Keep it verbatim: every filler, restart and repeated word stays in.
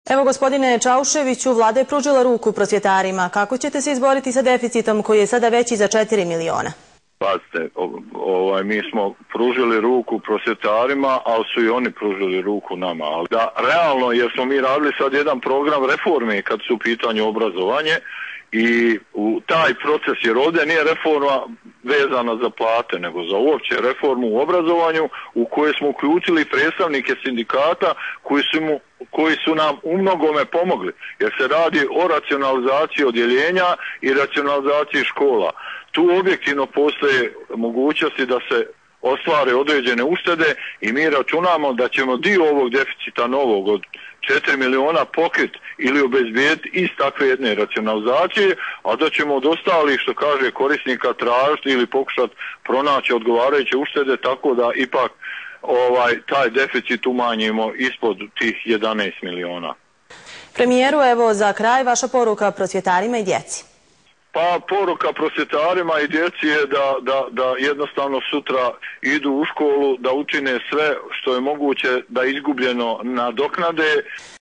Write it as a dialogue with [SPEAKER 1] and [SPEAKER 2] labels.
[SPEAKER 1] Evo, gospodine Čauševiću, vlada je pružila ruku prosvjetarima. Kako ćete se izboriti sa deficitom koji je sada veći za četiri miliona?
[SPEAKER 2] Pazite, ovaj, mi smo pružili ruku prosvjetarima, ali su i oni pružili ruku nama. Ali da, realno, jer smo mi radili sad jedan program reforme kad su u pitanju obrazovanje i u taj proces, jer ovdje nije reforma vezana za plate, nego za uopće reformu u obrazovanju u kojoj smo uključili predstavnike sindikata koji su, mu, koji su nam u mnogome pomogli, jer se radi o racionalizaciji odjeljenja i racionalizaciji škola. Tu objektivno postoje mogućnosti da se ostvare određene uštede i mi računamo da ćemo dio ovog deficita novog od četiri miliona pokriti ili obezbijediti iz takve jedne racionalizacije, a da ćemo od ostalih, što kaže, korisnika tražiti ili pokušati pronaći odgovarajuće uštede tako da ipak ovaj taj deficit umanjimo ispod tih jedanaest miliona.
[SPEAKER 1] Premijeru, evo za kraj vaša poruka prosvjetarima i djeci.
[SPEAKER 2] Pa poruka prosvjetarima i djeci je da, da, da jednostavno sutra idu u školu, da učine sve što je moguće da izgubljeno nadoknade.